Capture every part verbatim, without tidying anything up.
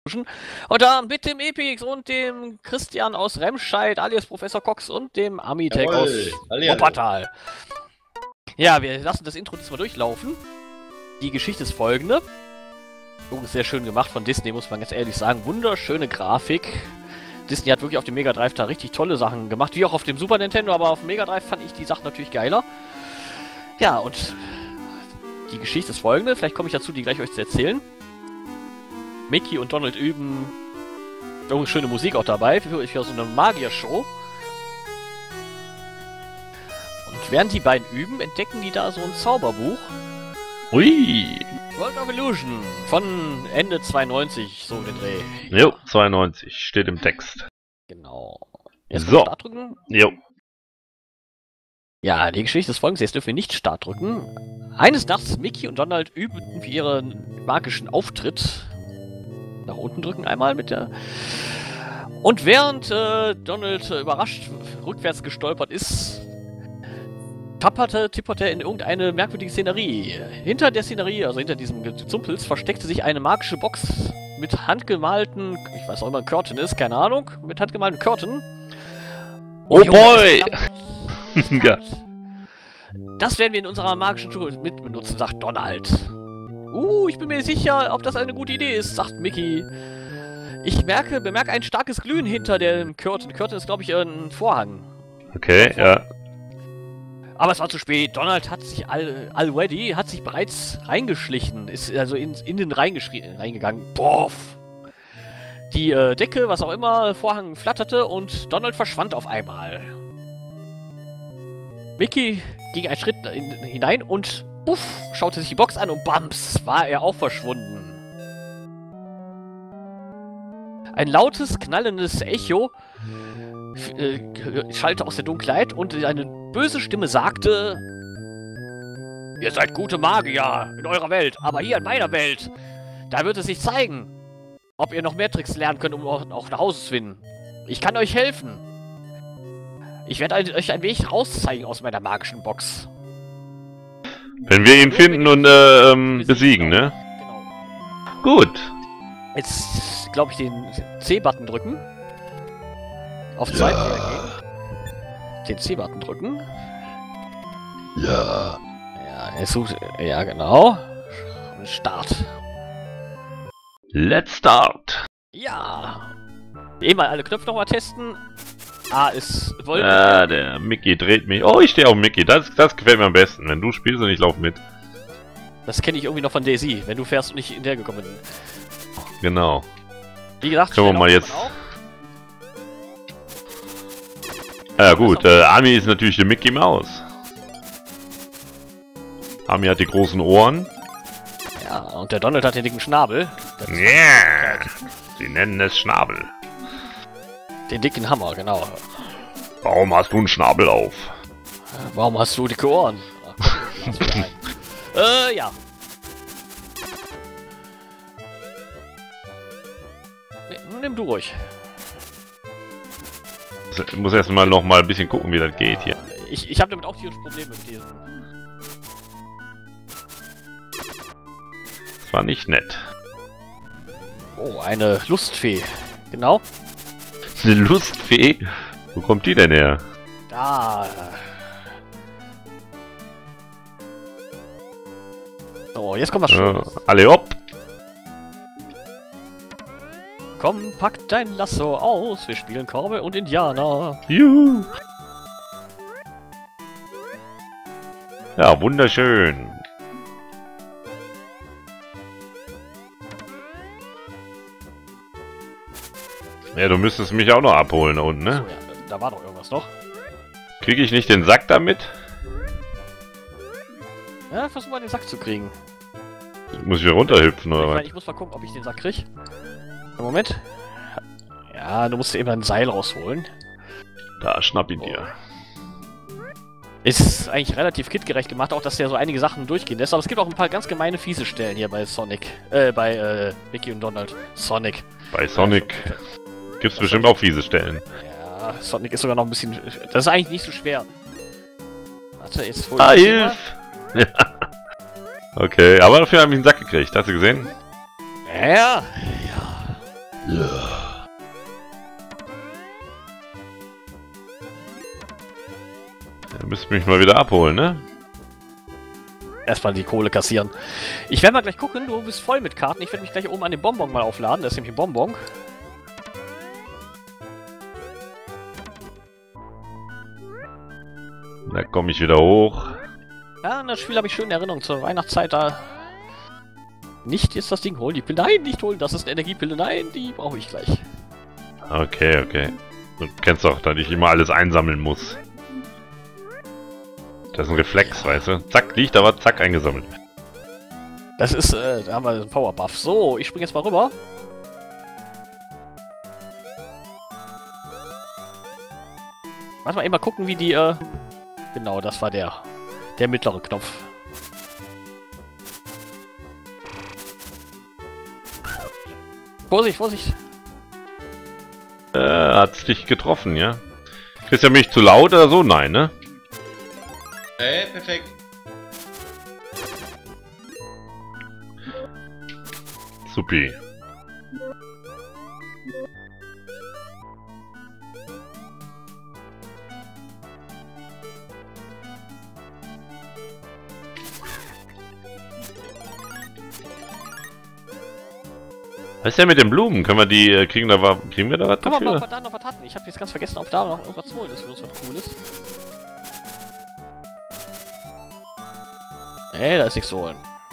Und da mit dem Epix und dem Christian aus Remscheid, alias Professor Cox und dem Amitech aus Wuppertal. Ja, wir lassen das Intro diesmal durchlaufen. Die Geschichte ist folgende. Oh, sehr schön gemacht von Disney, muss man ganz ehrlich sagen. Wunderschöne Grafik. Disney hat wirklich auf dem Mega Drive da richtig tolle Sachen gemacht, wie auch auf dem Super Nintendo, aber auf dem Mega Drive fand ich die Sachen natürlich geiler. Ja, und die Geschichte ist folgende, vielleicht komme ich dazu, die gleich euch zu erzählen. Mickey und Donald üben, oh, schöne Musik auch dabei, für, für so eine Magier-Show. Und während die beiden üben, entdecken die da so ein Zauberbuch. Ui! World of Illusion von Ende zweiundneunzig, so den Dreh. Jo, zweiundneunzig, steht im Text. Genau. Jetzt so. Start drücken. Jo. Ja, die Geschichte ist folgendes, jetzt dürfen wir nicht Start drücken. Eines Nachts, Mickey und Donald übten für ihren magischen Auftritt. Nach unten drücken einmal mit der... Und während äh, Donald äh, überrascht rückwärts gestolpert ist, tapperte, tipperte er in irgendeine merkwürdige Szenerie. Hinter der Szenerie, also hinter diesem Gezumpels, versteckte sich eine magische Box mit handgemalten, ich weiß auch immer, ein Curtain ist, keine Ahnung, mit handgemalten Curtain. Oh boy! Ja. Das werden wir in unserer magischen Tour mit benutzen, sagt Donald. Uh, ich bin mir sicher, ob das eine gute Idee ist, sagt Mickey. Ich merke, bemerke ein starkes Glühen hinter dem Curtain. Curtain ist, glaube ich, ein Vorhang. Okay, ja. Aber es war zu spät. Donald hat sich all, already, hat sich bereits reingeschlichen. Ist also in, in den reingegangen. Boff! Die äh, Decke, was auch immer, Vorhang flatterte und Donald verschwand auf einmal. Mickey ging einen Schritt in, hinein und puff, schaute sich die Box an und bams, war er auch verschwunden. Ein lautes, knallendes Echo äh, schallte aus der Dunkelheit und eine böse Stimme sagte: Ihr seid gute Magier in eurer Welt, aber hier in meiner Welt, da wird es sich zeigen, ob ihr noch mehr Tricks lernen könnt, um auch nach Hause zu finden. Ich kann euch helfen. Ich werde euch ein Weg rauszeigen aus meiner magischen Box. Wenn wir ihn finden und äh, ähm, besiegen, ne? Genau. Gut. Jetzt, glaube ich, den C-Button drücken. Auf zwei ja. gehen. Den C-Button drücken. Ja. Ja, er sucht. Ja, genau. Start. Let's start. Ja. Eben mal alle Knöpfe nochmal testen. A ist Wolken. Ja, der Mickey dreht mich. Oh, ich stehe auf Mickey. Das, das gefällt mir am besten. Wenn du spielst und ich laufe mit. Das kenne ich irgendwie noch von Daisy, wenn du fährst und nicht hinterhergekommen bin. Genau. Wie gesagt, schauen wir mal jetzt. Ja gut, äh, Ami ist natürlich der Mickey Maus. Ami hat die großen Ohren. Ja, und der Donald hat den dicken Schnabel. Ja, yeah. Sie nennen es Schnabel. Den dicken Hammer, genau. Warum hast du einen Schnabel auf? Warum hast du dicke Ohren? Ach, äh, ja. Nimm du ruhig. Ich muss erstmal noch mal ein bisschen gucken, wie das geht hier. Ich, ich habe damit auch tierische Probleme mit diesen. Das war nicht nett. Oh, eine Lustfee. Genau. Eine Lustfee? Wo kommt die denn her? Da. So, jetzt kommt was Schönes. Ja, alle hopp! Komm, pack dein Lasso aus. Wir spielen Cowboy und Indianer. Juhu! Ja, wunderschön. Ja, du müsstest mich auch noch abholen da unten, ne? So, ja, da war doch irgendwas noch. Kriege ich nicht den Sack damit? Ja, versuch mal den Sack zu kriegen. Muss ich hier runterhüpfen, oder ich, was? mein, ich muss mal gucken, ob ich den Sack krieg. Moment. Ja, du musst eben ein Seil rausholen. Da, schnapp ihn oh. dir. Ist eigentlich relativ kitgerecht gemacht, auch dass der so einige Sachen durchgehen lässt. Aber es gibt auch ein paar ganz gemeine, fiese Stellen hier bei Sonic. Äh, bei äh, Mickey und Donald. Sonic. Bei Sonic gibt's das bestimmt auch fiese Stellen. Ja, Sonic ist sogar noch ein bisschen... Das ist eigentlich nicht so schwer. Warte, jetzt hol Ah, ich hilf! Ja. Okay, aber dafür haben wir einen Sack gekriegt. Hast du gesehen? Ja, ja. Ja. Ihr müsst mich mal wieder abholen, ne? Erstmal die Kohle kassieren. Ich werde mal gleich gucken, du bist voll mit Karten. Ich werde mich gleich oben an den Bonbon mal aufladen. Das ist nämlich ein Bonbon. Da komme ich wieder hoch. Ja, das Spiel habe ich schön in Erinnerung zur Weihnachtszeit da. Nicht jetzt das Ding holen, die Pille. Nein, nicht holen, das ist eine Energiepille. Nein, die brauche ich gleich. Okay, okay. Du kennst doch, dass ich immer alles einsammeln muss. Das ist ein Reflex, weißt du? Zack, liegt aber, zack, eingesammelt. Das ist, äh, da haben wir einen Powerbuff. So, ich springe jetzt mal rüber. Warte mal, eben mal gucken, wie die, äh... Genau, das war der. Der mittlere Knopf. Vorsicht, Vorsicht! Äh, hat's dich getroffen, ja? Ist ja mich zu laut oder so? Nein, ne? Hey, perfekt. Supi. Was ist denn mit den Blumen? Können wir die, äh, kriegen, da, kriegen wir da was Kann man mal, dafür? ob wir da noch was hatten. Ich habe jetzt ganz vergessen, ob da noch irgendwas zu holen ist, für uns was Cooles. Nee, da ist nichts zu holen.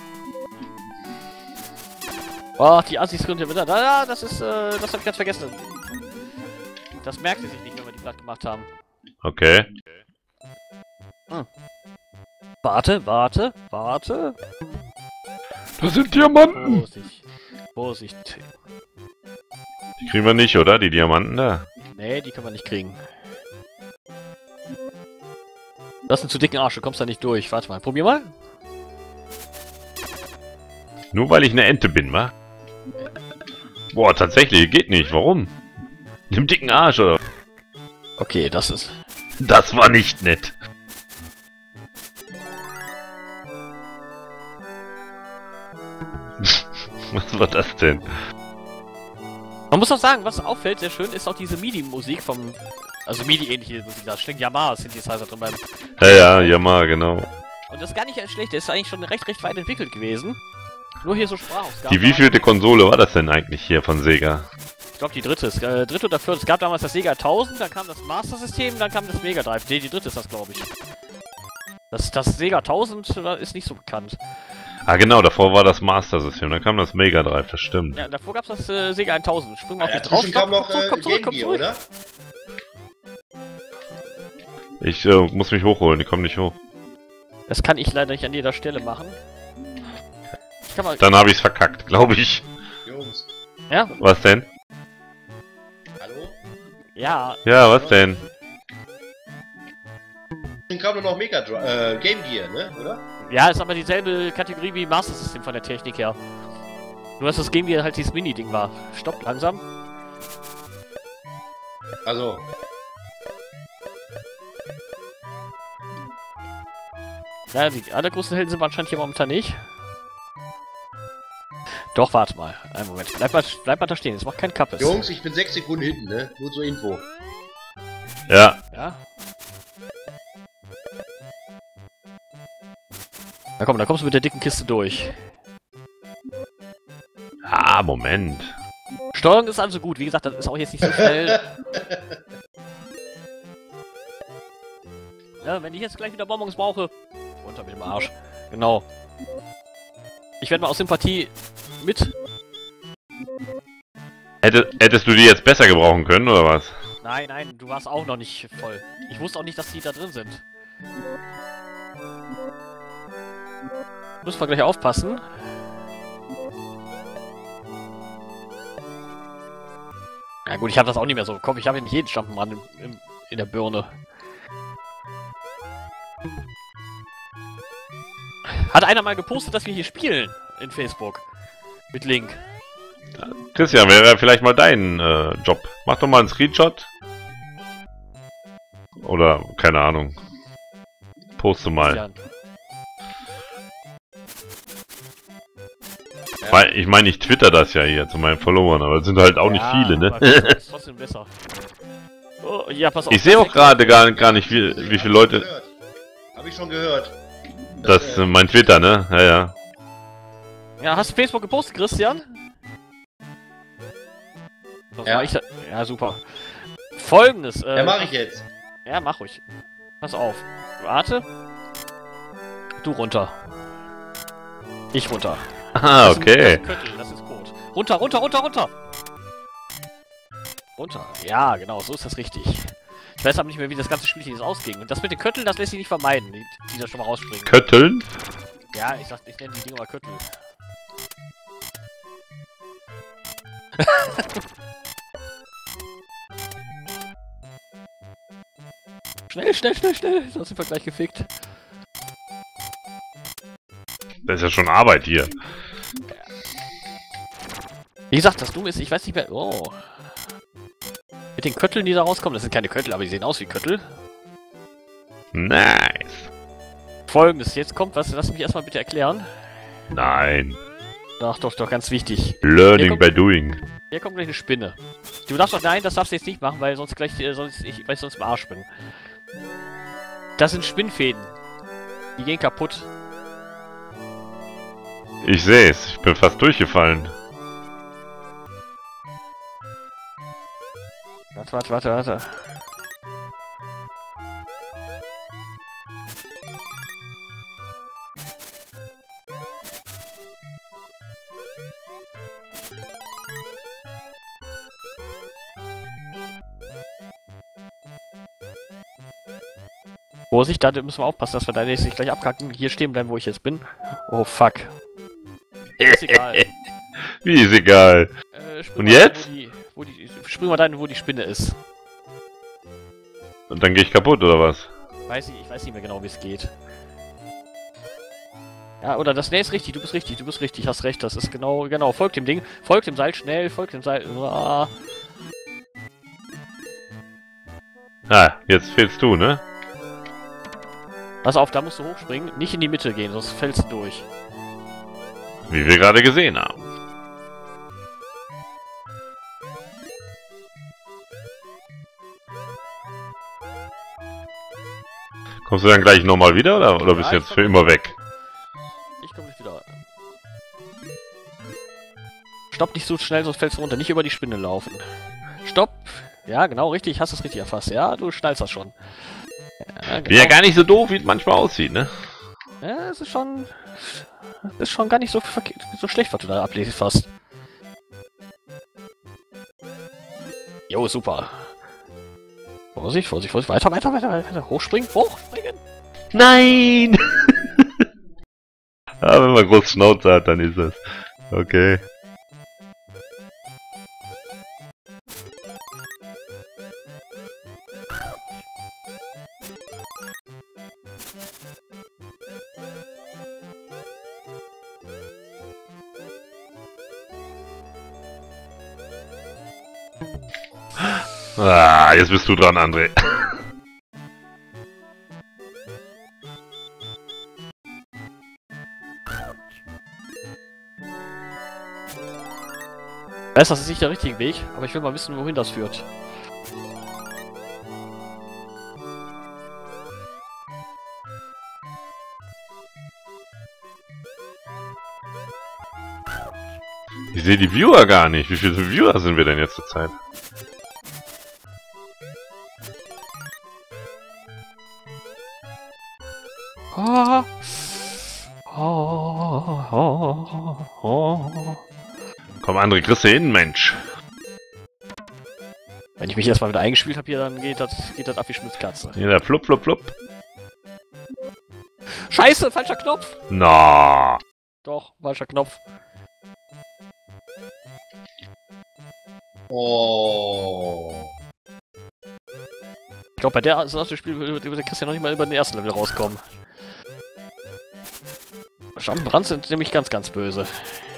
Oh, die Assis sind ja wieder. Da, das ist, äh, das habe ich ganz vergessen. Das merkt sie sich nicht, wenn wir die platt gemacht haben. Okay. Hm. Warte, warte, warte. Das sind Diamanten! Vorsicht. Vorsicht. Die kriegen wir nicht, oder? Die Diamanten da? Nee, die können wir nicht kriegen. Das sind zu dicken Arsch, du kommst da nicht durch. Warte mal, probier mal. Nur weil ich eine Ente bin, wa? Boah, tatsächlich, geht nicht. Warum? Nimm dicken Arsch, oder? Okay, das ist... Das war nicht nett. Was war das denn? Man muss auch sagen, was auffällt, sehr schön, ist auch diese MIDI-Musik vom... Also MIDI-ähnliche Musik, da stehen Yamaha-Synthesizer drin beim... Ja, ja, Yamaha, genau. Und das ist gar nicht schlecht, der ist eigentlich schon recht, recht weit entwickelt gewesen. Nur hier so Sprachausgaben. Die wievielte Konsole war das denn eigentlich hier von Sega? Ich glaube die dritte, ist, äh, dritte oder vierte. Es gab damals das Sega tausend, dann kam das Master System, dann kam das Mega Drive. Nee, die dritte ist das, glaube ich. Das, das Sega tausend ist nicht so bekannt. Ah genau, davor war das Master System, dann kam das Mega Drive, das stimmt. Ja, davor gab es das äh, Sega tausend. Spring mal auf Ja, die drauf. dazwischen kam noch äh, komm zurück, komm Game zurück. Gear, oder? Ich äh, muss mich hochholen, die kommen nicht hoch. Das kann ich leider nicht an jeder Stelle machen. Ich kann mal... Dann habe ich's verkackt, glaube ich. Jungs. Ja? Was denn? Hallo? Ja. Ja, was denn? Dann kam nur noch Mega Drive, äh, Game Gear, ne? Oder? Ja, ist aber dieselbe Kategorie wie Master System von der Technik her. Nur dass das Game Gear halt dieses Mini-Ding war. Stopp, langsam. Also. Ja, die allergrößten Helden sind wir anscheinend hier momentan nicht. Doch, warte mal. Einen Moment. Bleib mal, bleib mal da stehen, jetzt macht kein Kappes. Jungs, ich bin sechs Sekunden hinten, ne? Nur zur Info. Ja. Ja. Na komm, da kommst du mit der dicken Kiste durch. Ah, Moment. Steuerung ist also gut. Wie gesagt, das ist auch jetzt nicht so schnell. Ja, wenn ich jetzt gleich wieder Bonbons brauche... Runter mit dem Arsch. Genau. Ich werde mal aus Sympathie mit... Hätte, hättest du die jetzt besser gebrauchen können, oder was? Nein, nein, du warst auch noch nicht voll. Ich wusste auch nicht, dass die da drin sind. Müssen wir gleich aufpassen. Na gut, ich habe das auch nicht mehr so im Kopf. Ich habe ja nicht jeden Jump'n'Run im, im, in der Birne. Hat einer mal gepostet, dass wir hier spielen in Facebook. Mit Link. Christian, wäre vielleicht mal dein äh, Job. Mach doch mal einen Screenshot. Oder, keine Ahnung. Poste mal. Ja, Weil, ich meine, ich twitter das ja hier zu meinen Followern, aber das sind halt auch ja, nicht viele, ne? Aber das ist trotzdem besser. Oh, ja, pass auf. Ich sehe auch gerade gar, gar nicht, wie, wie viele Leute... Hab ich schon gehört. Das ist äh, mein Twitter, ne? Ja, ja. Ja, hast du Facebook gepostet, Christian? Was Ja. war ich da? Ja, super. Folgendes. Äh, Ja, mach ich jetzt. Ja, mach ruhig. Pass auf. Warte. Du runter. Ich runter. Ah, Das ist- okay. Das ist Köttel, das ist Code. Runter, runter, runter, runter! Runter. Ja, genau, so ist das richtig. Ich weiß aber nicht mehr, wie das ganze Spielchen jetzt ausging. Und das mit den Kötteln, das lässt sich nicht vermeiden, die, die da schon mal rausspringen. Kötteln? Ja, ich sag, ich nenne die Dinger mal Köttel. Schnell, schnell, schnell, schnell! Sonst sind wir gleich gefickt. Das ist ja schon Arbeit hier. Wie gesagt, das Dumme ist, ich weiß nicht mehr... Oh. Mit den Kötteln, die da rauskommen, das sind keine Köttel, aber die sehen aus wie Köttel. Nice. Folgendes, jetzt kommt was, lass mich erstmal bitte erklären. Nein. Doch, doch, doch, ganz wichtig. Learning kommt- by doing. Hier kommt gleich eine Spinne. Du darfst doch, nein, das darfst du jetzt nicht machen, weil sonst gleich, äh, sonst, ich, weil ich sonst im Arsch bin. Das sind Spinnfäden. Die gehen kaputt. Ich sehe es. Ich bin fast durchgefallen. Warte, warte, warte, warte. Vorsicht, da müssen wir aufpassen, dass wir da jetzt nicht gleich abkacken. Hier stehen bleiben, wo ich jetzt bin. Oh, fuck. Ist egal. Wie ist egal. Äh, spring Und mal jetzt? dahin, Wo die, wo die, spring mal dahin, wo die Spinne ist. Und dann gehe ich kaputt, oder was? Weiß ich, ich weiß nicht mehr genau, wie es geht. Ja, oder das, ne, ist richtig, du bist richtig, du bist richtig, hast recht, das ist genau, genau, folgt dem Ding, folgt dem Seil schnell, folgt dem Seil, ah. Ah, jetzt fehlst du, ne? Pass auf, da musst du hochspringen, nicht in die Mitte gehen, sonst fällst du durch. Wie wir gerade gesehen haben. Kommst du dann gleich nochmal wieder, oder, oder bist du Ja, jetzt ich für komm- immer weg? Ich komme nicht wieder. Stopp nicht so schnell, sonst fällst du runter, nicht über die Spinne laufen. Stopp! Ja, genau, richtig, hast es richtig erfasst, ja, du schnallst das schon. Ja, Bin ja gar nicht so doof, wie es manchmal aussieht, ne? Ja, es ist schon... ist schon gar nicht so, verke- so schlecht, was du da ablesest fast. Jo, super. Vorsicht, Vorsicht, Vorsicht, weiter, weiter, weiter, weiter. Hochspringen, hochspringen! Nein! Ja, wenn man groß Schnauze hat, dann ist das. Okay. Ah, jetzt bist du dran, André. Weiß, das ist nicht der richtige Weg, aber ich will mal wissen, wohin das führt. Ich sehe die Viewer gar nicht. Wie viele Viewer sind wir denn jetzt zur Zeit? Ah. Oh, oh, oh. Komm, André, kriegst du hin, Mensch. Wenn ich mich erstmal wieder eingespielt habe hier, dann geht das, geht das ab wie Schmitzkatze. Hier, der Flup, Flup, Flup. Scheiße, falscher Knopf! Na. Doch, falscher Knopf. Oh. Ich glaube, bei der Art des Spiels würde der Christian noch nicht mal über den ersten Level rauskommen. Schambrand sind nämlich ganz, ganz böse.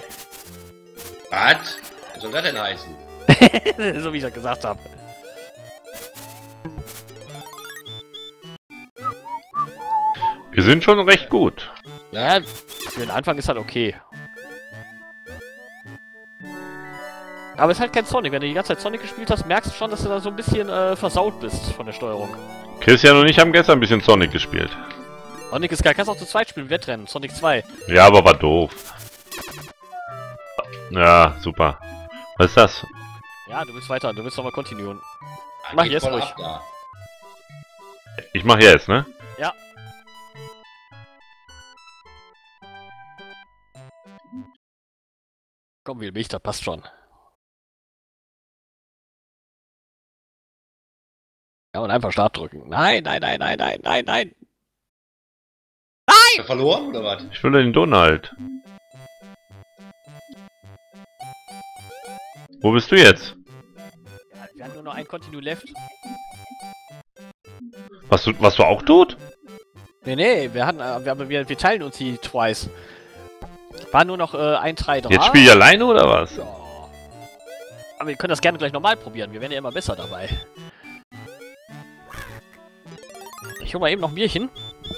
Was? Was soll das denn heißen? So wie ich das gesagt habe. Wir sind schon recht gut. Ja, für den Anfang ist halt okay. Aber es ist halt kein Sonic. Wenn du die ganze Zeit Sonic gespielt hast, merkst du schon, dass du da so ein bisschen äh, versaut bist von der Steuerung. Christian und ich haben gestern ein bisschen Sonic gespielt. Sonic ist geil. Kannst auch zu zweit spielen, Wettrennen. Sonic zwei. Ja, aber war doof. Ja, super. Was ist das? Ja, du willst weiter. Du willst nochmal kontinuieren. Ah, Mach geht jetzt voll ruhig. ab da. Ich mach jetzt, ne? Ja. Komm, will mich, das passt schon. Ja, und einfach Start drücken. Nein, nein, nein, nein, nein, nein, nein. Hast du verloren oder was? Ich will den Donald. Wo bist du jetzt? Ja, wir haben nur noch ein Continue left. Warst du, warst du auch tot? Nee, nee, wir hatten, äh, wir, wir, wir teilen uns die twice. War nur noch äh, ein, drei, drei. Jetzt spiel ich alleine oder was? Ja. Aber wir können das gerne gleich nochmal probieren. Wir werden ja immer besser dabei. Ich hol mal eben noch ein Bierchen.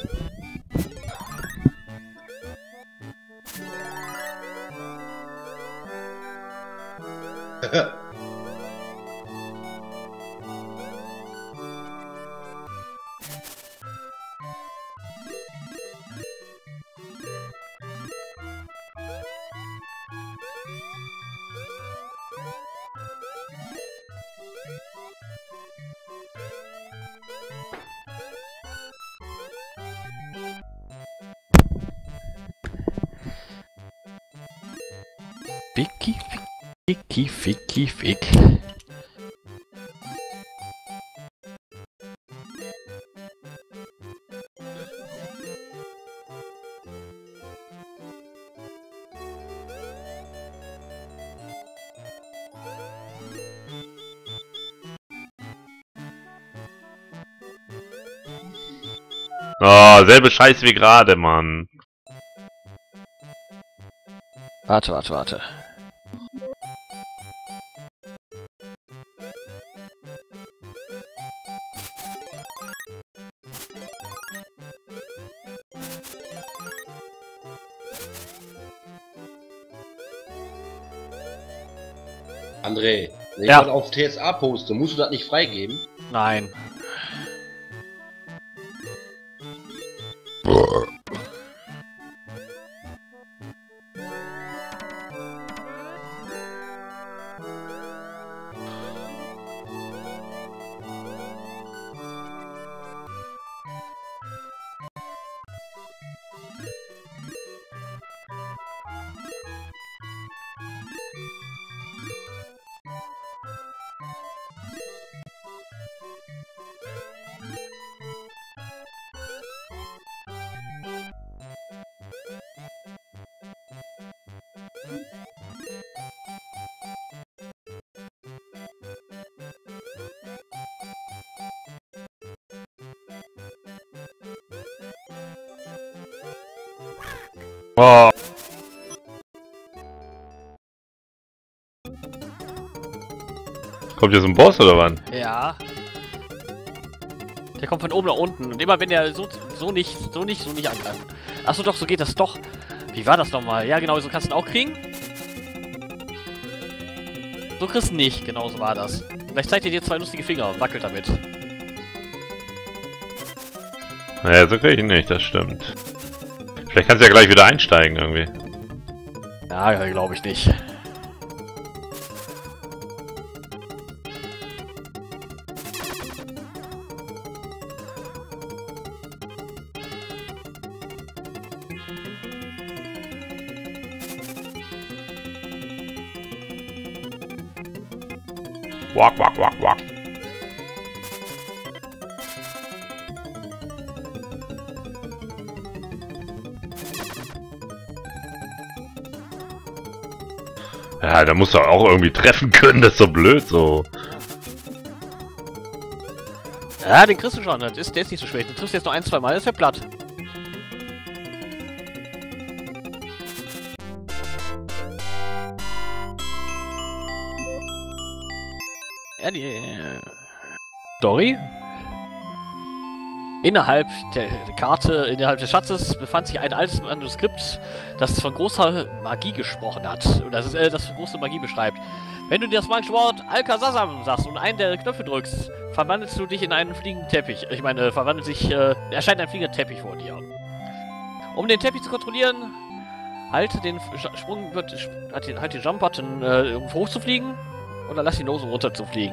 Ficky, ficky, ficky, fick. Oh, selbe Scheiß wie gerade, Mann. Warte, warte, warte. André, wenn Ja. ich das auf T S A poste, musst du das nicht freigeben? Nein. Oh. Kommt jetzt ein Boss oder wann? Ja. Der kommt von oben nach unten. Und immer wenn der so, so nicht, so nicht, so nicht angreift. Achso doch, so geht das doch. Wie war das nochmal? Ja genau, so kannst du ihn auch kriegen. So kriegst du nicht, genau so war das. Vielleicht zeigt ihr dir zwei lustige Finger und wackelt damit. Naja, so krieg ich ihn nicht, das stimmt. Vielleicht kannst du ja gleich wieder einsteigen irgendwie. Ja, glaube ich nicht. Wack, wack, wack, wack. Ja, da musst du auch irgendwie treffen können, das ist so blöd so. Ja, den kriegst du schon, das ist, der ist nicht so schlecht. Du triffst jetzt noch ein, zwei Mal, ist ja platt. Ja, die äh, Story. Innerhalb der Karte, innerhalb des Schatzes befand sich ein altes Manuskript, das von großer Magie gesprochen hat. Und das ist, äh, das von großer Magie beschreibt. Wenn du dir das magische Wort Alkazazam sagst und einen der Knöpfe drückst, verwandelst du dich in einen fliegenden Teppich. Ich meine, verwandelt sich, äh, erscheint ein fliegender Teppich vor dir. Um den Teppich zu kontrollieren, halte den Sprung, halt den, halt den Jump-Button, äh, um hochzufliegen, oder lass ihn los, um runter zu fliegen.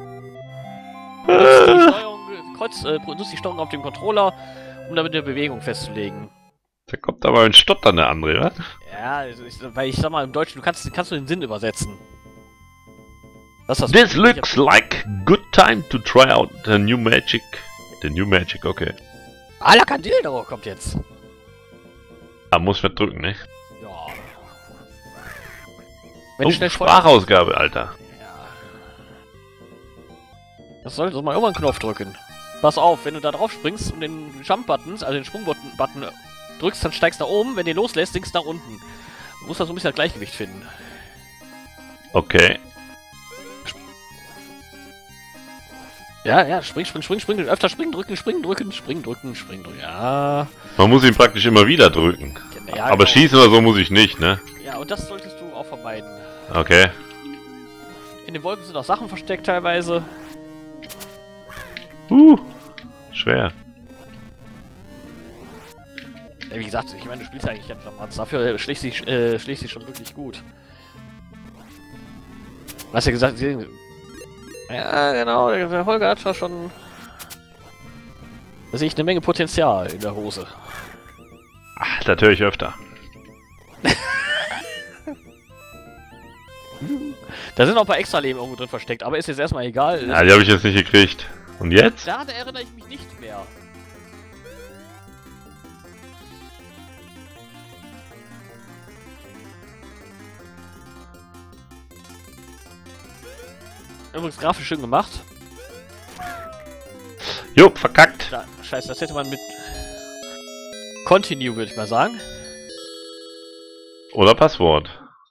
Nutzt die Steuerung, kreuz, äh, nutzt die Steuerung auf dem Controller, um damit eine Bewegung festzulegen. Da kommt aber ein Stottern der andere, oder? Ja, also ich, weil ich sag mal, im Deutschen, du kannst, kannst du den Sinn übersetzen. Das ist das This looks like good time to try out the new magic. The new magic, okay. Alakandildo kommt jetzt. Da muss man drücken, ne? Ja. Wenn Oh, du schnell Sprachausgabe, Alter. Ja. Das solltest du mal irgendwann einen Knopf drücken. Pass auf, wenn du da drauf springst und den Jump-Buttons, also den Sprung-Button Button drückst, dann steigst du nach oben, wenn du den loslässt, sinkst du nach unten. Du musst da so ein bisschen das Gleichgewicht finden. Okay. Ja, ja, spring, spring, spring, spring, öfter springen, drücken, springen, drücken, springen, drücken, springen, drücken, ja. Man muss ihn praktisch immer wieder drücken. Ja, aber genau. Schießen oder so muss ich nicht, ne? Ja, und das solltest du auch vermeiden. Okay. In den Wolken sind auch Sachen versteckt teilweise. Uh, schwer. Ja, wie gesagt, ich meine, du spielst eigentlich ganz normal. Dafür schlägt sich, äh, schlägt sich schon wirklich gut. Du hast ja gesagt, sie... Ja, genau, der Holger hat zwar schon... Da sehe ich eine Menge Potenzial in der Hose. Ach, das höre ich öfter. Da sind auch ein paar Extra-Leben irgendwo drin versteckt, aber ist jetzt erstmal egal. Ja, die habe ich jetzt nicht gekriegt. Und jetzt? Da erinnere ich mich nicht mehr. Übrigens grafisch schön gemacht. Jo, verkackt. Da, scheiße, das hätte man mit Continue, würde ich mal sagen. Oder Passwort.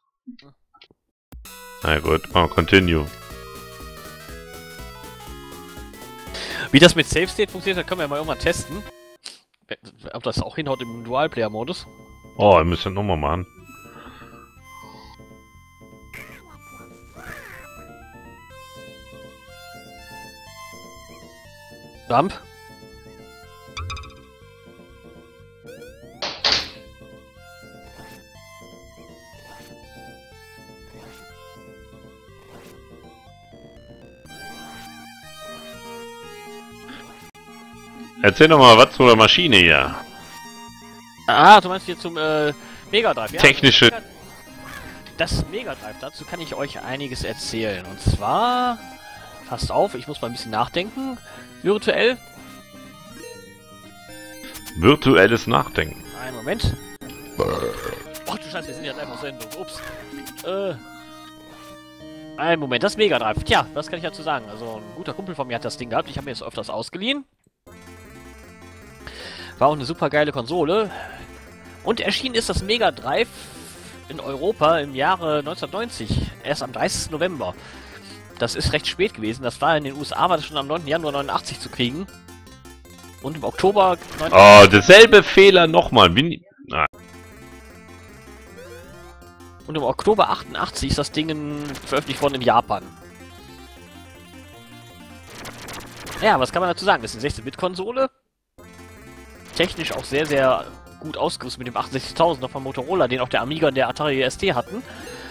Na gut, oh, Continue. Wie das mit Save State funktioniert, das können wir ja mal irgendwann testen. Ob das auch hinhaut im Dual-Player-Modus. Oh, wir müssen nochmal machen. Jump. Erzähl doch mal was zu der Maschine hier. Ah, du meinst hier zum äh, Mega Drive, ja? Technische... Das Mega Drive, dazu kann ich euch einiges erzählen. Und zwar... Passt auf, ich muss mal ein bisschen nachdenken. Virtuell. Virtuelles Nachdenken. Einen Moment. Ach du Scheiße, wir sind ja live auf Sendung. Ups. Äh... Einen Moment, das Mega Drive. Tja, was kann ich dazu sagen? Also, ein guter Kumpel von mir hat das Ding gehabt. Ich habe mir jetzt öfters ausgeliehen. War auch eine super geile Konsole. Und erschienen ist das Mega Drive in Europa im Jahre neunzehnhundertneunzig. Erst am dreißigsten November. Das ist recht spät gewesen. Das war in den U S A, war das schon am neunten Januar neunundachtzig zu kriegen. Und im Oktober... Oh, derselbe Fehler nochmal. Bin... Nein. Und im Oktober achtundachtzig ist das Ding in, veröffentlicht worden in Japan. Ja, was kann man dazu sagen? Das ist eine sechzehn-Bit-Konsole. Technisch auch sehr, sehr gut ausgerüstet mit dem achtundsechzigtausender von Motorola, den auch der Amiga und der Atari S T hatten.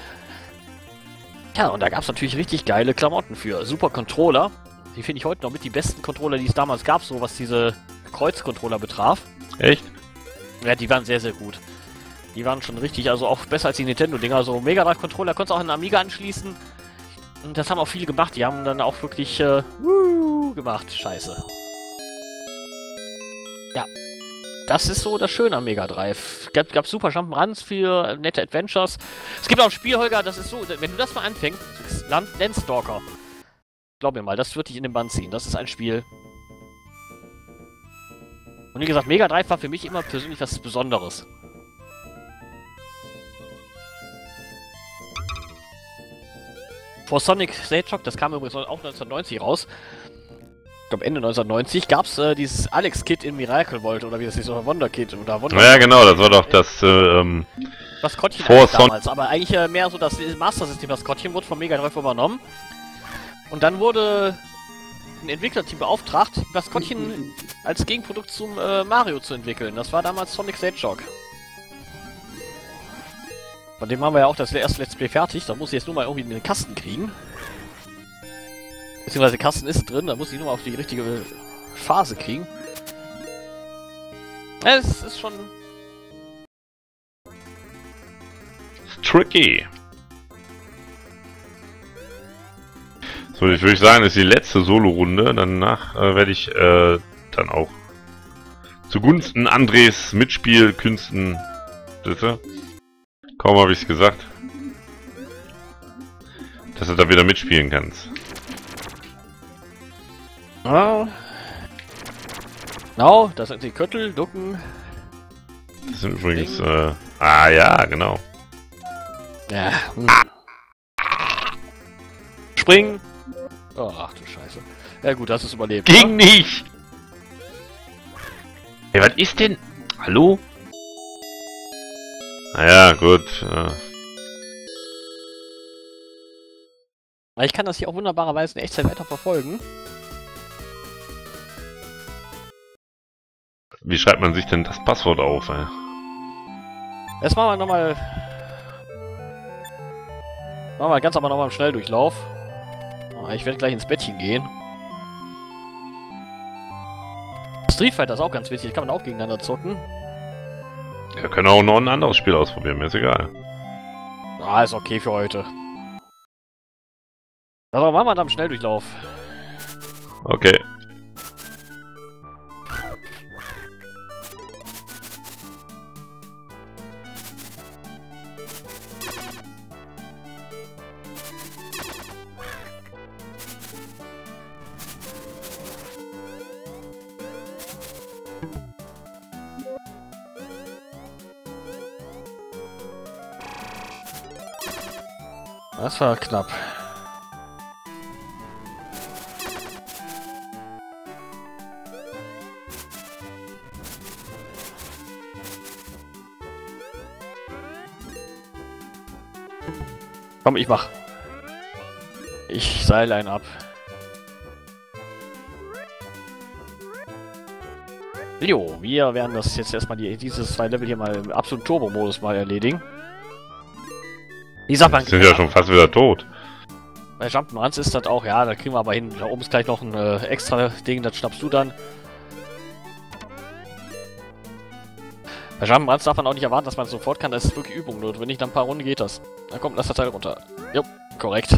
Ja, und da gab es natürlich richtig geile Klamotten für. Super Controller. Die finde ich heute noch mit die besten Controller, die es damals gab, so was diese Kreuzcontroller betraf. Echt? Ja, die waren sehr, sehr gut. Die waren schon richtig, also auch besser als die Nintendo-Dinger. So Mega Drive Controller konntest du auch an den Amiga anschließen. Und das haben auch viele gemacht. Die haben dann auch wirklich äh, wuh, gemacht. Scheiße. Ja. Das ist so das Schöne am Mega Drive. Gab, gab super Jump'n'Runs für nette Adventures. Es gibt auch ein Spiel, Holger, das ist so, wenn du das mal anfängst, Landstalker. Glaub mir mal, das wird dich in den Bann ziehen. Das ist ein Spiel. Und wie gesagt, Mega Drive war für mich immer persönlich was Besonderes. Vor Sonic Hedgehog, das kam übrigens auch neunzehnhundertneunzig raus. Ich glaube Ende neunzehnhundertneunzig gab es äh, dieses Alex Kit in Miracle World oder wie das ist, oder Wonder Kit oder Wonder. Ja, genau, das war doch das äh, ähm, Maskottchen Vor damals, aber eigentlich äh, mehr so das Master System Maskottchen wurde vom Mega Drive übernommen. Und dann wurde ein Entwicklerteam beauftragt, Maskottchen als Gegenprodukt zum äh, Mario zu entwickeln. Das war damals Sonic the Hedgehog. Von dem haben wir ja auch das erste Let's Play fertig. Da muss ich jetzt nur mal irgendwie in den Kasten kriegen. Beziehungsweise der Kasten ist drin, da muss ich nur mal auf die richtige Phase kriegen. Ja, es ist schon... tricky. So, ich würde sagen, das ist die letzte Solo-Runde. Danach äh, werde ich äh, dann auch zugunsten Andres Mitspielkünsten, bitte. Kaum habe ich es gesagt, dass du da wieder mitspielen kannst. Ah. Genau, das sind die Köttel, Ducken. Das sind übrigens, äh, ah ja, genau. Ja. Hm. Springen. Oh, ach du Scheiße. Ja gut, das ist überlebt. Ging ne? nicht! Hey, was ist denn? Hallo? Naja, gut. Äh. Ich kann das hier auch wunderbarerweise in Echtzeit weiter verfolgen. Wie schreibt man sich denn das Passwort auf, ey? Jetzt machen wir nochmal... Machen wir ganz aber nochmal im Schnelldurchlauf. Ich werde gleich ins Bettchen gehen. Street Fighter ist auch ganz witzig, kann man auch gegeneinander zocken. Wir können auch noch ein anderes Spiel ausprobieren, mir ist egal. Ah, ist okay für heute. Also machen wir dann im Schnelldurchlauf. Okay. Das war knapp. Komm, ich mach. Ich seile einen ab. Jo, wir werden das jetzt erstmal die, dieses zwei Level hier mal im absoluten Turbo-Modus mal erledigen. Wie sagt man? Sind ja schon fast wieder tot. Bei Jump'n'Runs ist das auch, ja, da kriegen wir aber hin. Da oben ist gleich noch ein äh, extra Ding, das schnappst du dann. Bei Jump'n'Runs darf man auch nicht erwarten, dass man es sofort kann, das ist wirklich Übung notwendig. Nach ein paar Runden geht das. Dann kommt das Teil runter. Jo, korrekt.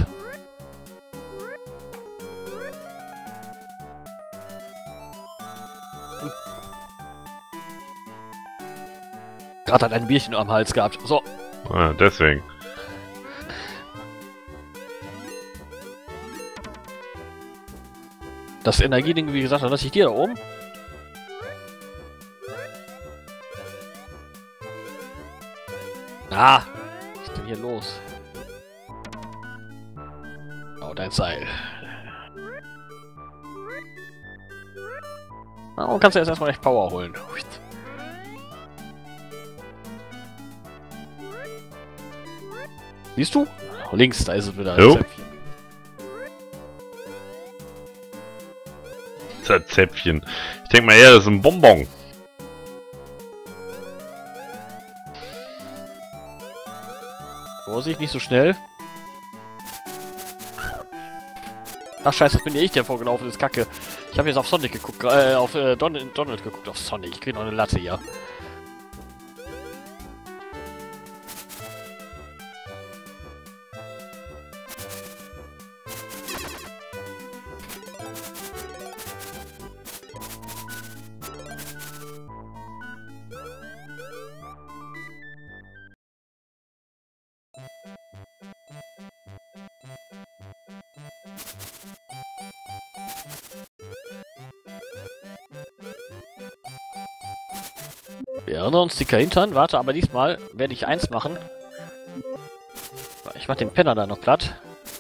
Hm. Gerade hat ein Bierchen am Hals gehabt. So. Ah, deswegen. Das Energieding, wie gesagt, das lasse ich dir da oben. Ah, was ist denn hier los? Oh, dein Seil. Oh, kannst du jetzt erstmal echt Power holen. Siehst du? Oh, links, da ist es wieder. Jo. Zäpfchen. Ich denke mal eher, das ist ein Bonbon. Vorsicht, nicht so schnell. Ach scheiße, das bin ja ich, der vorgelaufen ist, Kacke. Ich habe jetzt auf Sonic geguckt, äh, auf äh, Donald, Donald geguckt, auf Sonic. Ich krieg noch eine Latte hier. Wir erinnern uns, dicker Hintern. Warte, aber diesmal werde ich eins machen. Ich mach den Penner da noch platt.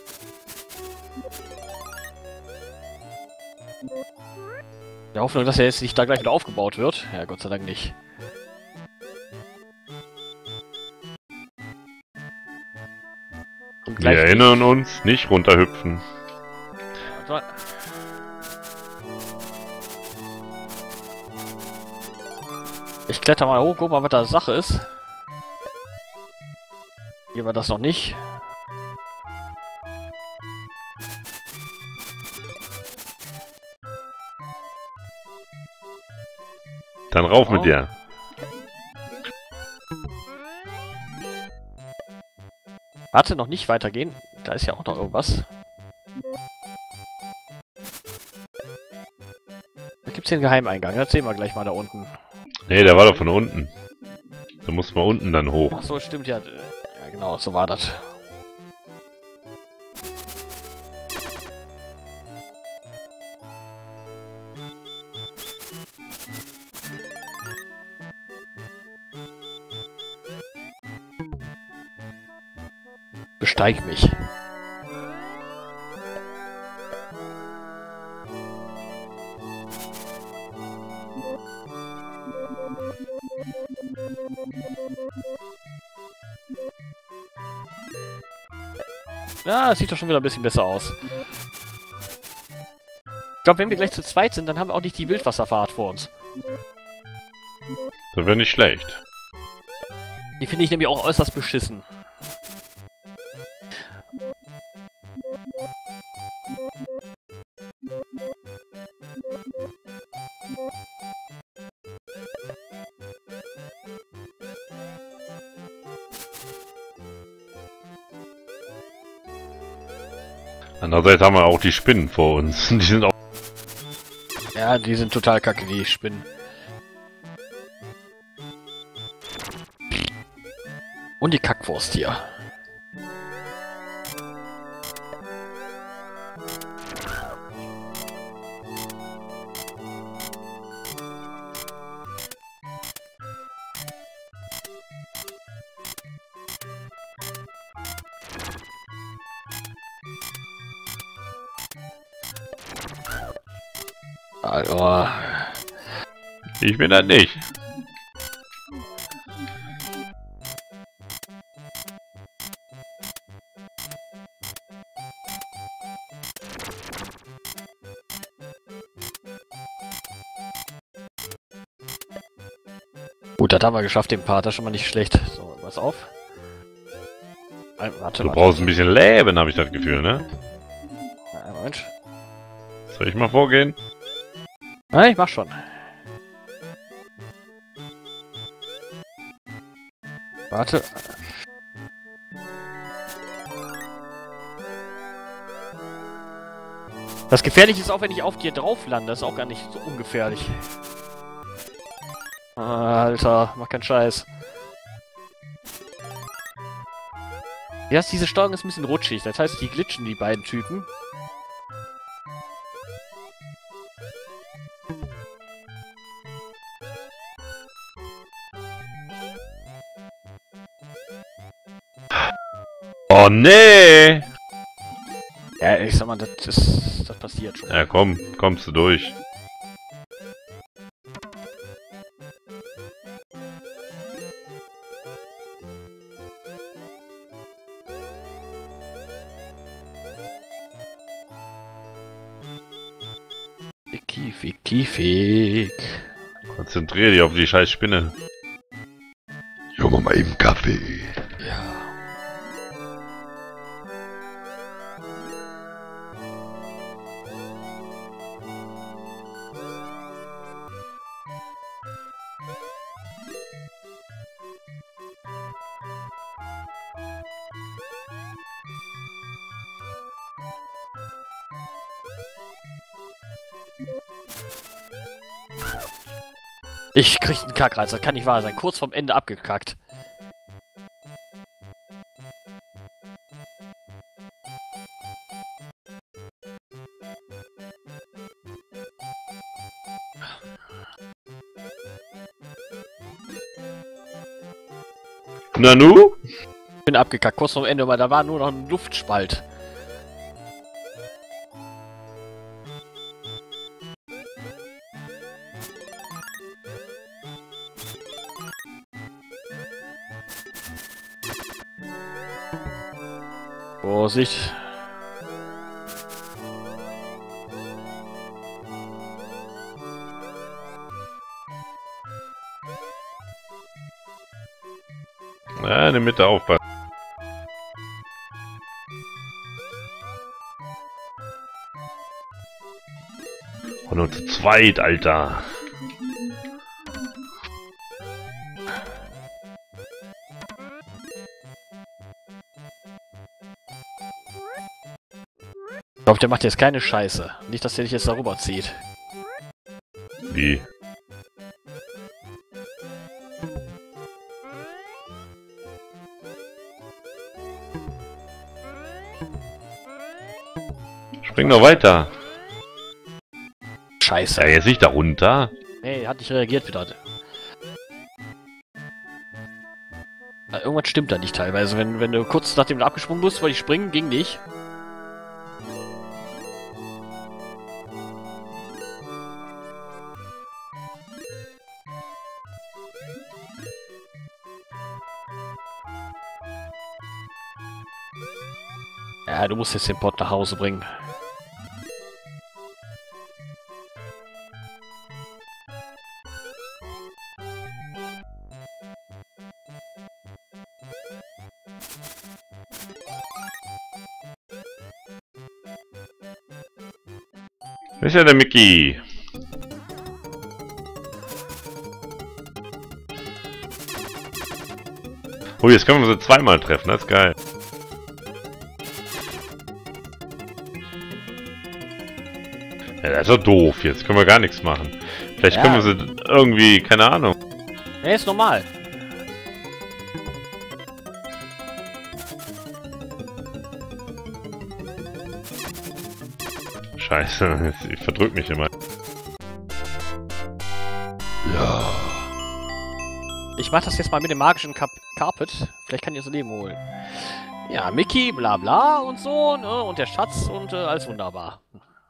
In der Hoffnung, dass er jetzt nicht da gleich wieder aufgebaut wird. Ja, Gott sei Dank nicht. Wir erinnern uns, nicht runterhüpfen. Warte. Ich kletter mal hoch, guck mal, was da Sache ist. Hier war das noch nicht. Dann rauf oh. mit dir. Warte, noch nicht weitergehen. Da ist ja auch noch irgendwas. Da gibt es hier einen Geheimeingang. Das sehen wir gleich mal da unten. Nee, der war doch von unten. Da muss man unten dann hoch. Ach so, stimmt ja. Ja, genau, so war das. Besteig mich. Ja, es sieht doch schon wieder ein bisschen besser aus. Ich glaube, wenn wir gleich zu zweit sind, dann haben wir auch nicht die Wildwasserfahrt vor uns. Das wäre nicht schlecht. Die finde ich nämlich auch äußerst beschissen. Andererseits haben wir auch die Spinnen vor uns. Die sind auch... Ja, die sind total kacke, die Spinnen. Und die Kackwurst hier. Also, ich bin das nicht. Gut, das haben wir geschafft, den Part, das ist schon mal nicht schlecht. So, pass auf. Nein, warte, du warte. brauchst ein bisschen Leben, habe ich das Gefühl, ne? Ja, Moment. Soll ich mal vorgehen? Ja, ich mach schon. Warte. Das Gefährliche ist auch, wenn ich auf dir drauf lande. Das ist auch gar nicht so ungefährlich. Alter, mach keinen Scheiß. Ja, diese Steuerung ist ein bisschen rutschig. Das heißt, die glitschen, die beiden Typen. Oh nee! Ja, ich sag mal, das, ist, das passiert schon. Ja komm, kommst du durch. Kiefig, kiefig. Konzentrier dich auf die scheiß Spinne. Junge, mal eben Kaffee. Ja. Ich krieg einen Kackreiz, das kann nicht wahr sein. Kurz vorm Ende abgekackt. Nanu? Ich bin abgekackt, kurz vorm Ende, weil da war nur noch ein Luftspalt. Vorsicht. Ja, in der Mitte aufpassen. Und nur zu zweit, Alter. Ich glaube, der macht jetzt keine Scheiße. Nicht, dass der dich jetzt darüber zieht. Wie? Spring doch weiter. Scheiße. Ja, jetzt nicht da runter. Nee, hat nicht reagiert wieder. Irgendwas stimmt da nicht teilweise. Wenn, wenn du kurz nachdem du abgesprungen bist, wollte ich springen, ging nicht. Ja, du musst jetzt den Pott nach Hause bringen. Wo ist ja der Mickey? Oh, jetzt können wir sie zweimal treffen, das ist geil. Ja, das ist doch doof, jetzt können wir gar nichts machen. Vielleicht Ja. können wir sie irgendwie, keine Ahnung. Nee, ist normal. Scheiße, ich verdrück mich immer. Ja. Ich mach das jetzt mal mit dem magischen Kap Carpet. Vielleicht kann ich das Leben holen. Ja, Mickey, bla bla und so, ne? Und der Schatz und äh, alles wunderbar.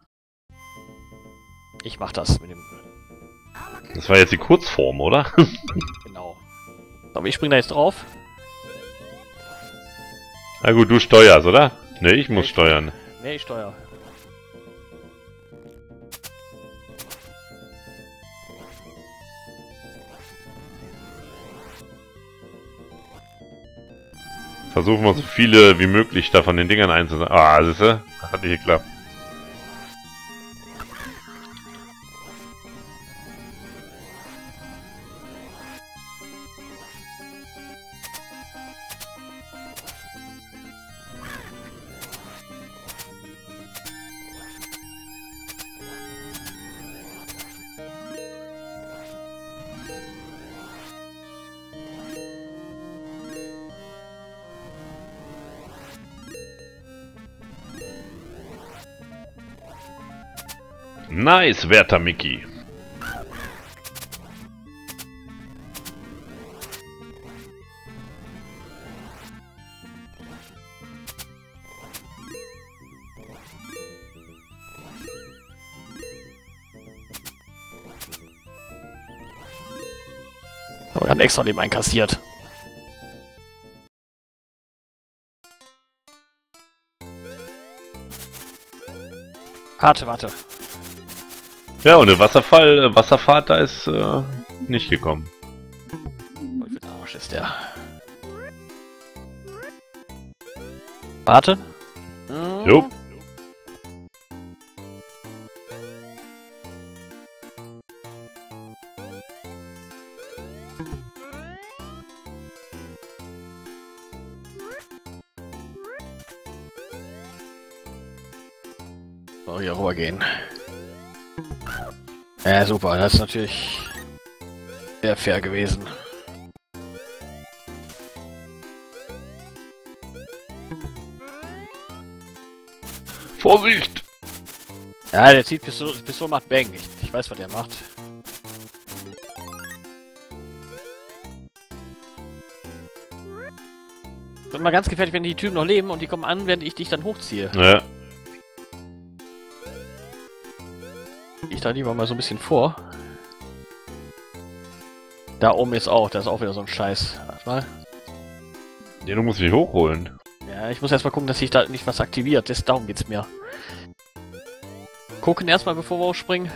Ich mach das mit dem... Das war jetzt die Kurzform, oder? Genau. Aber ich spring da jetzt drauf. Na gut, du steuerst, oder? Ne, ich muss Ich- steuern. Nee, ich steuer. Versuchen wir so viele wie möglich da von den Dingern einzusammeln. Ah, siehste? Das hat nicht geklappt. Nice, werter Mickey. Aber wir haben extra Leben einkassiert. Warte, warte. Ja, und der Wasserfall, äh, Wasserfahrt, da ist äh, nicht gekommen. Oh, ich bin Arsch, ist der. Warte. Hm. Jo. So, hier rüber gehen. Ja, super. Das ist natürlich sehr fair gewesen. Vorsicht! Ja, der zieht Pistole, Pistole macht Bang. Ich, ich weiß, was der macht. Wird mal ganz gefährlich, wenn die Typen noch leben und die kommen an, während ich dich dann hochziehe. Ja. Ich da lieber mal so ein bisschen vor. Da oben ist auch, da ist auch wieder so ein Scheiß. Warte mal. Ja, du musst mich hochholen. Ja, ich muss erstmal gucken, dass sich da nicht was aktiviert. Das, darum geht's mir. Gucken erstmal, bevor wir aufspringen.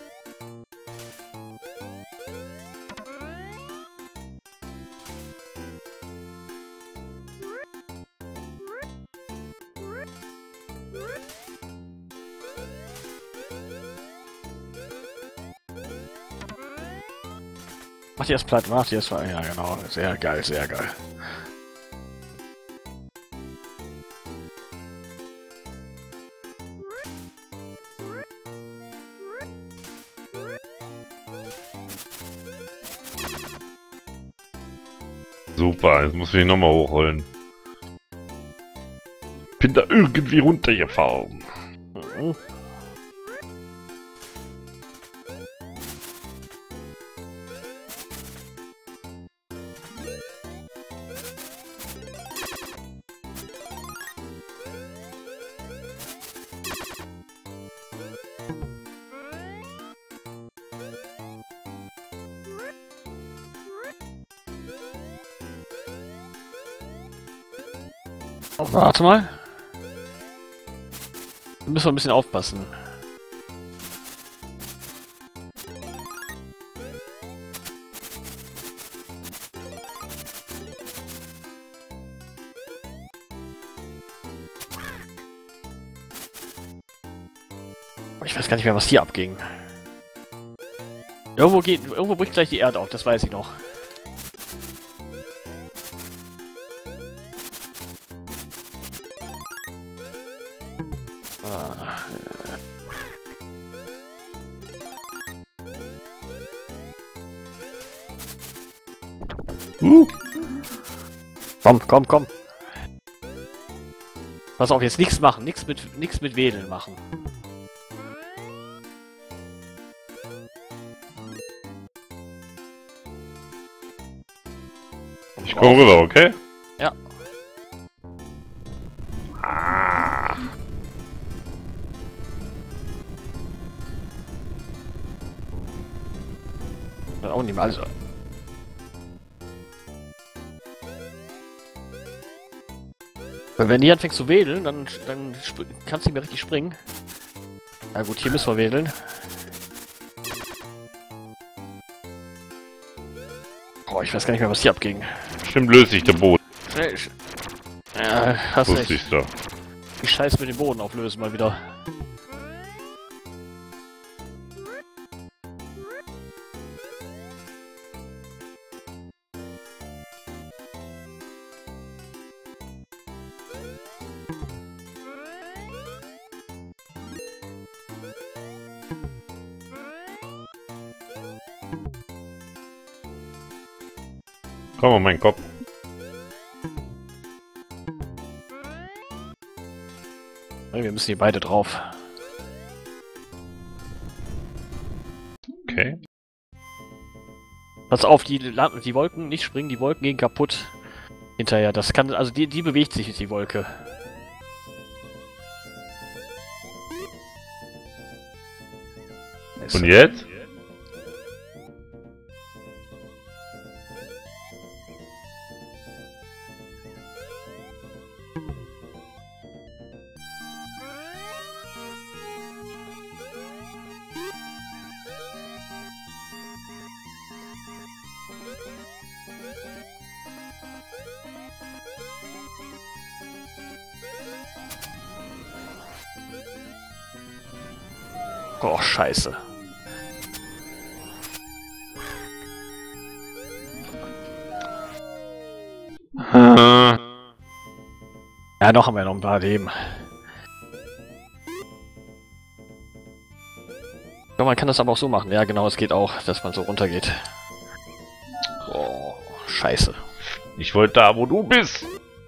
Macht ihr das platt? Macht ihr das? Ja, genau. Sehr geil, sehr geil. Super, jetzt muss ich nochmal hochholen. Bin da irgendwie runtergefahren. Mhm. Warte mal. Da müssen wir ein bisschen aufpassen. Ich weiß gar nicht mehr, was hier abging. Irgendwo geht, irgendwo bricht gleich die Erde auf, das weiß ich noch. Uh. Komm, komm, komm. Pass auf, jetzt nichts machen, nichts mit nichts mit Wedeln machen. Ich komme rüber, okay? Ja. Ah. Auch nicht mal. Also. Wenn die anfängt zu wedeln, dann, dann kannst du nicht mehr richtig springen. Na gut, hier müssen wir wedeln. Oh, ich weiß gar nicht mehr, was hier abging. Bestimmt löst sich der Boden. Schnell, sch ja, hast Wusste recht. ich doch. Die Scheiße mit dem Boden auflösen mal wieder. Komm auf meinen Kopf. Wir müssen hier beide drauf. Okay. Pass auf, die, die Wolken nicht springen, die Wolken gehen kaputt. Hinterher, das kann, also die, die bewegt sich, die Wolke. Und jetzt? Oh, scheiße. Ja, noch haben wir noch ein paar Leben. Ja, man kann das aber auch so machen. Ja, genau, es geht auch, dass man so runtergeht. Oh, scheiße. Ich wollte da, wo du bist.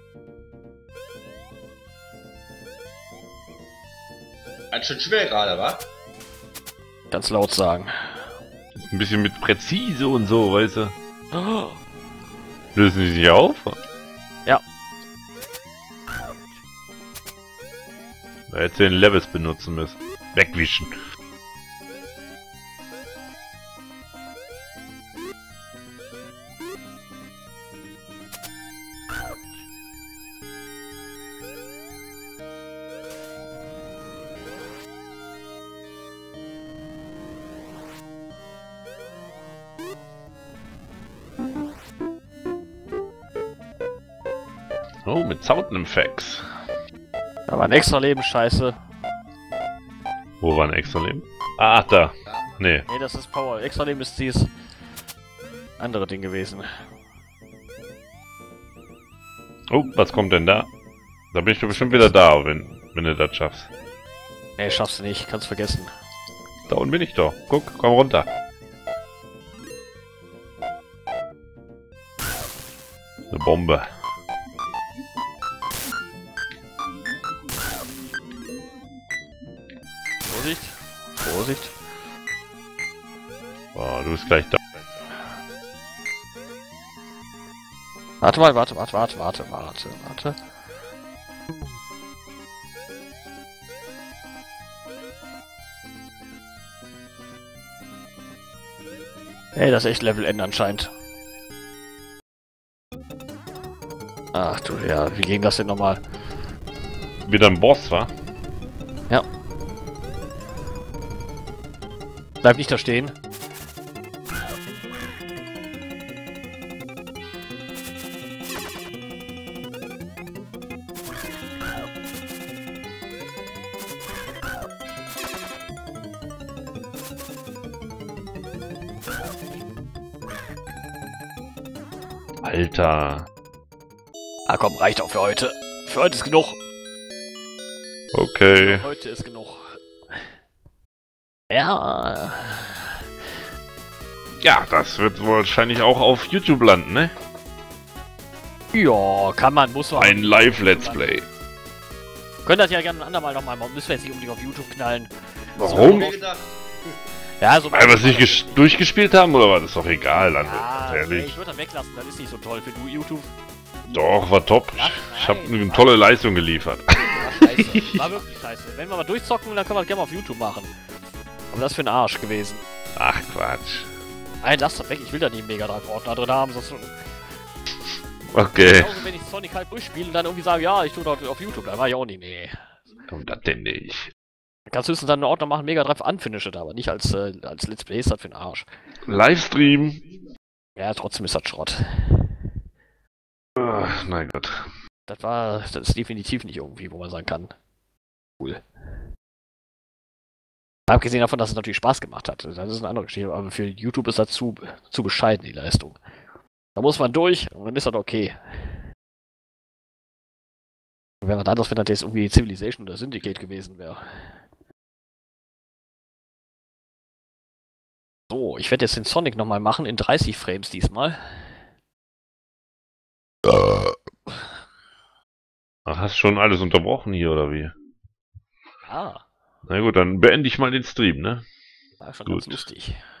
Ganz schön schwer gerade, wa? Ganz laut sagen. Ein bisschen mit präzise und so, weißt du. Oh. Lösen die sich auf? Ja. Da hättest du den Levels benutzen müssen. Wegwischen. Oh, mit Soundeffects. Da war ein extra Leben, scheiße. Wo war ein extra Leben? Ah, da. Nee. Nee, das ist Power. Extra Leben ist dieses andere Ding gewesen. Oh, was kommt denn da? Da bin ich doch bestimmt wieder da, wenn, wenn du das schaffst. Nee, schaffst du nicht. Kannst vergessen. Da unten bin ich doch. Guck, komm runter. Eine Bombe. Vorsicht. Vorsicht. Oh, du bist gleich da. Warte mal, warte, warte, warte, warte, warte, warte. Ey, das ist echt Level N anscheinend. Ach du, ja, wie ging das denn nochmal? Wieder ein Boss, wa? Ja. Bleib nicht da stehen. Alter. Ah komm, reicht auch für heute. Für heute ist genug. Okay. Für heute ist genug. Ja. Ja, das wird wahrscheinlich auch auf YouTube landen, ne? Ja, kann man, muss man. Ein Live-Let's Play. Können das ja gerne ein andermal nochmal machen. Müssen wir jetzt nicht unbedingt auf YouTube knallen. Warum? So, ja, so Weil wir es nicht durchgespielt haben, oder was? Ist doch egal, dann. ja, Ehrlich. nee, ich würde das weglassen, das ist nicht so toll für du YouTube. Doch, war top. Ach, ich habe nein, eine tolle Leistung geliefert. War scheiße. War wirklich scheiße. Wenn wir mal durchzocken, dann können wir das gerne mal auf YouTube machen. Aber das ist für ein Arsch gewesen. Ach, Quatsch. Nein, lass das weg. Ich will da nie einen Mega Drive Ordner drin haben. Sonst Okay. genauso, wenn ich Sonic halt durchspiele und dann irgendwie sage, ja, ich tue das auf YouTube, dann war ich auch nicht. Nee. Kommt das denn nicht? Du kannst höchstens dann einen Ordner machen, Mega Drive unfinished, aber nicht als, äh, als Let's Play ist das für den Arsch. Livestream. Ja, trotzdem ist das Schrott. Ach, mein Gott. Das war, das ist definitiv nicht irgendwie, wo man sagen kann. Cool. Abgesehen davon, dass es natürlich Spaß gemacht hat. Das ist eine andere Geschichte, aber für YouTube ist das zu, zu bescheiden, die Leistung. Da muss man durch und dann ist das okay. Wäre was anderes, wenn das jetzt irgendwie Civilization oder Syndicate gewesen wäre. So, ich werde jetzt den Sonic nochmal machen, in dreißig Frames diesmal. Ach, hast schon alles unterbrochen hier, oder wie? Ah. Na gut, dann beende ich mal den Stream, ne? War schon Gut. ganz lustig.